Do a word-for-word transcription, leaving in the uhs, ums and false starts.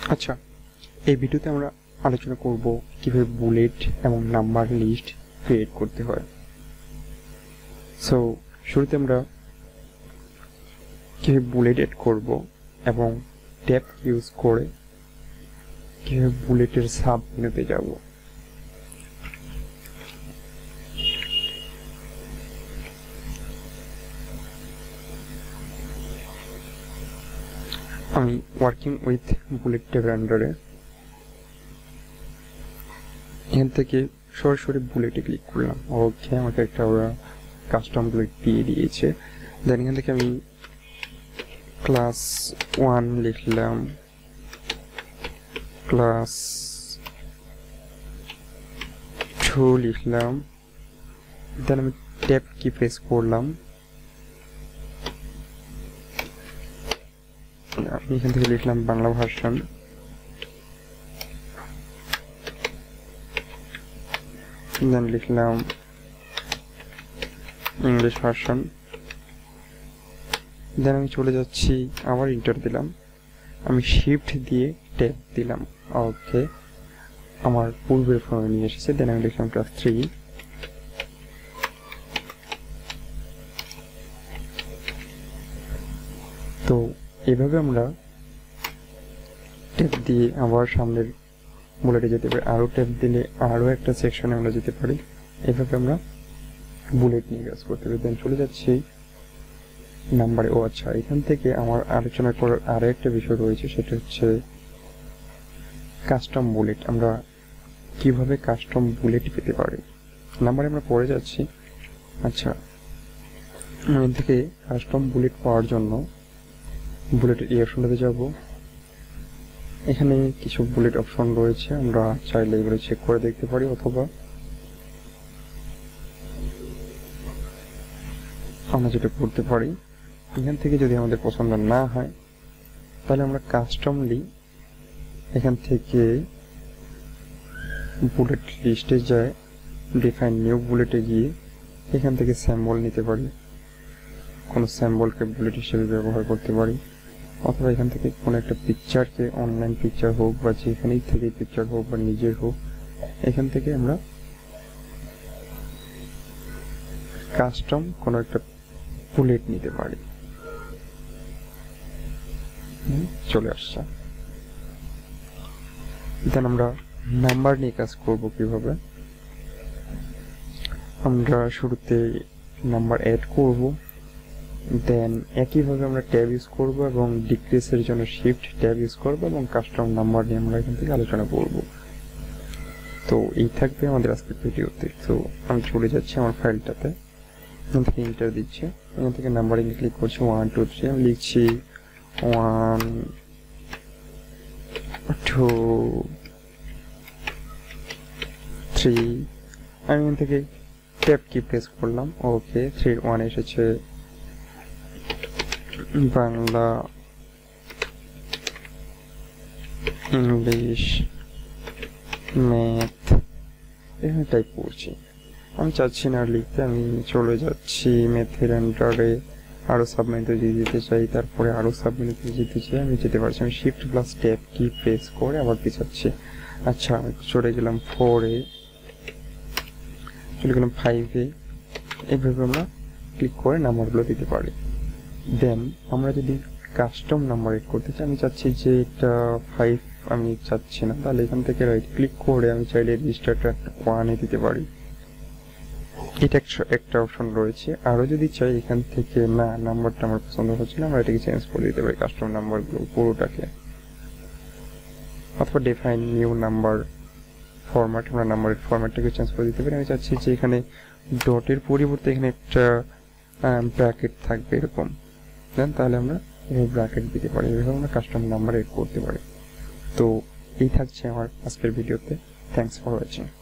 আচ্ছা, এই ভিডিওতে আমরা আলোচনা করব কিভাবে বুলেট এবং নাম্বার লিস্ট ক্রিয়েট করতে হয়। সো শুরুতে আমরা কিভাবে বুলেট এড করব এবং ট্যাব ইউজ করে কিভাবে বুলেটের সাব মেনুতে যাব। আমি ওয়ার্কিং উইথ বুলেট ট্যাবের আন্ডারে এখান থেকে সরাসরি বুলেটে ক্লিক করলাম। ওকে, আমাকে একটা ওরা কাস্টম বুলেট দিয়ে দিয়েছে। দেন এখান থেকে আমি ক্লাস ওয়ান লিখলাম, ক্লাস টু লিখলাম, দেন আমি ট্যাব কি প্রেস করলাম। আমি এখান থেকে লিখলাম বাংলা ভার্সন, দেন লিখলাম ইংলিশ ভার্সন, দেন আমি চলে যাচ্ছি, আবার ইন্টার দিলাম, আমি শিফট দিয়ে ট্যাব দিলাম। ওকে, আমার পূর্বের ফর্মে নিয়ে এসেছে। দেন আমি লিখলাম ক্লাস থ্রি, তো এভাবে আমরা ট্যাব দিয়ে আবার সামনের বুলেটে যেতে পারি, আরও ট্যাব দিলে আরও একটা সেকশনে আমরা যেতে পারি। এভাবে আমরা বুলেট নিয়ে কাজ করতে পারি। দেন চলে যাচ্ছি নাম্বারে। ও আচ্ছা, এখান থেকে আমার আলোচনা করার আরও একটা বিষয় রয়েছে, সেটা হচ্ছে কাস্টম বুলেট। আমরা কিভাবে কাস্টম বুলেট পেতে পারি। নাম্বারে আমরা পড়ে যাচ্ছি। আচ্ছা, এখান থেকে কাস্টম বুলেট পাওয়ার জন্য বুলেটের এই অপশনটাতে যাব। এখানে কিছু বুলেট অপশন রয়েছে, আমরা চাইলে এগুলো চেক করে দেখতে পারি, অথবা আমরা যেটা করতে পারি, এখান থেকে যদি আমাদের পছন্দ না হয় তাহলে আমরা কাস্টমলি এখান থেকে বুলেট লিস্টে যায়, ডিফাইন নিউ বুলেটে গিয়ে এখান থেকে স্যাম্বল নিতে পারি, কোনো স্যাম্বলকে বুলেট হিসেবে ব্যবহার করতে পারি, অথবা এখান থেকে কোনো একটা পিকচারকে, অনলাইন পিকচার হোক বা যেখানেই থেকে পিকচার হোক বা নিজের হোক, এখান থেকে আমরা কাস্টম কোনো একটা বুলেট নিতে পারি। চলে আসছে। দেন আমরা নাম্বার নিয়ে কাজ করব কিভাবে। আমরা শুরুতে নাম্বার অ্যাড করব, দেন একইভাবে আমরা ট্যাব ইউজ করব এবং ডিক্রিসের জন্য শিফট ট্যাব ইউজ করব এবং কাস্টম নাম্বার নিয়ে আমরা এখান থেকে আলোচনা করব। তো এই থাকবে আমাদের আজকের ভিডিওতে। তো আমি চলে যাচ্ছি আমার ফাইলটাতে, এখান থেকে ইন্টার দিচ্ছি, এখান থেকে নাম্বারিং ক্লিক করছি, ওয়ান টু থ্রি আমি লিখছি ওয়ান টু থ্রি। আমি এখান থেকে ট্যাব কি প্রেস করলাম। ওকে, থ্রি ওয়ান এসেছে বাংলা, ইংলিশ, ম্যাথ এখানে টাইপ করছি। আমি চাচ্ছি না লিখতে, আমি চলে যাচ্ছি ম্যাথের আন্ডারে আরও সাবমেনুতে দিয়ে যেতে চাই, তারপরে আরও সাবমেনুতে যেতে চাই, আমি যেতে পারছি। আমি shift plus tab key press করে আবার পিছাচ্ছি। আচ্ছা, আমি চলে গেলাম ফোরে, চলে গেলাম ফাইভে। এইভাবে আমরা ক্লিক করে নাম্বারগুলো দিতে পারি। দেন আমরা যদি কাস্টম নাম্বার এড করতে চাই, আমি চাচ্ছি যে এটা ফাইভ আমি চাচ্ছি না, তাহলে এখান থেকে রাইট ক্লিক করে আমি চাইলে রেজিস্টারটা ওয়ানে দিতে পারি। এটা একটা অপশন রয়েছে। আরও যদি চাই এখান থেকে না নাম্বারটা আমার পছন্দ হচ্ছে না, আমরা এটাকে চেঞ্জ করে দিতে পারি কাস্টম নাম্বারগুলো পুরোটাকে, অথবা ডিফাইন নিউ নাম্বার ফরম্যাট, আমরা নাম্বারের ফরম্যাটটাকে চেঞ্জ করে দিতে পারি। আমি চাচ্ছি যে এখানে ডটের পরিবর্তে এখানে একটা ব্র্যাকেট থাকবে এরকম, দেন তাহলে আমরা এই ব্র্যাকেট দিতে পারি। এভাবে আমরা কাস্টম নাম্বার এড করতে পারি। তো এই থাকছে আমার আজকের ভিডিওতে। Thanks for watching.